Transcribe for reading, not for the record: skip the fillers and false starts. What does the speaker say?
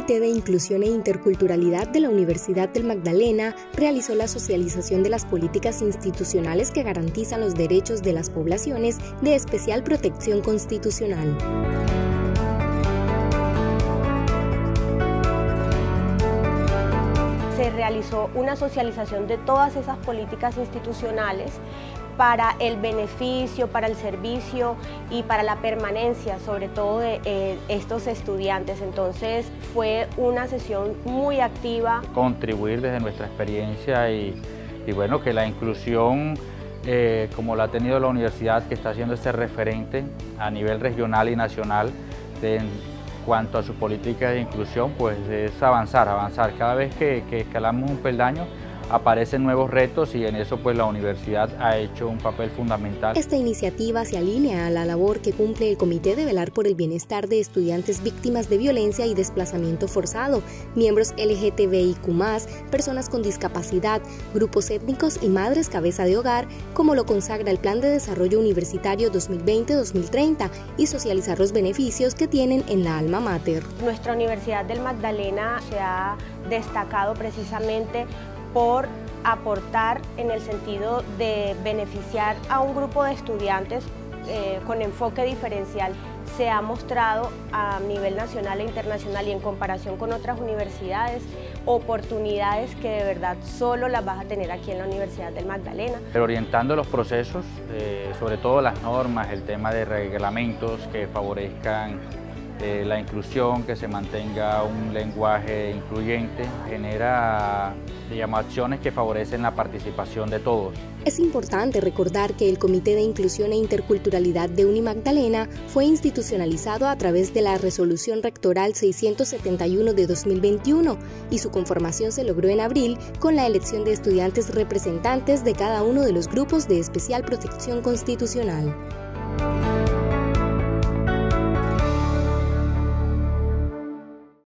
Comité de Inclusión e Interculturalidad de la Universidad del Magdalena realizó la socialización de las políticas institucionales que garantizan los derechos de las poblaciones de especial protección constitucional. Se realizó una socialización de todas esas políticas institucionales para el beneficio, para el servicio y para la permanencia, sobre todo de estos estudiantes. Entonces fue una sesión muy activa. Contribuir desde nuestra experiencia y bueno, que la inclusión, como la ha tenido la universidad, que está haciendo este referente a nivel regional y nacional en cuanto a su política de inclusión, pues es avanzar. Cada vez que escalamos un peldaño, aparecen nuevos retos y en eso pues la universidad ha hecho un papel fundamental. Esta iniciativa se alinea a la labor que cumple el Comité de velar por el bienestar de estudiantes víctimas de violencia y desplazamiento forzado, miembros LGTBIQ+, personas con discapacidad, grupos étnicos y madres cabeza de hogar, como lo consagra el Plan de Desarrollo Universitario 2020-2030 y socializar los beneficios que tienen en la alma mater. Nuestra Universidad del Magdalena se ha destacado precisamente por aportar en el sentido de beneficiar a un grupo de estudiantes con enfoque diferencial. Se ha mostrado a nivel nacional e internacional y en comparación con otras universidades, oportunidades que de verdad solo las vas a tener aquí en la Universidad del Magdalena. Pero orientando los procesos, sobre todo las normas, el tema de reglamentos que favorezcan la inclusión, que se mantenga un lenguaje incluyente, genera, acciones que favorecen la participación de todos. Es importante recordar que el Comité de Inclusión e Interculturalidad de Unimagdalena fue institucionalizado a través de la Resolución Rectoral 671 de 2021 y su conformación se logró en abril con la elección de estudiantes representantes de cada uno de los grupos de especial protección constitucional.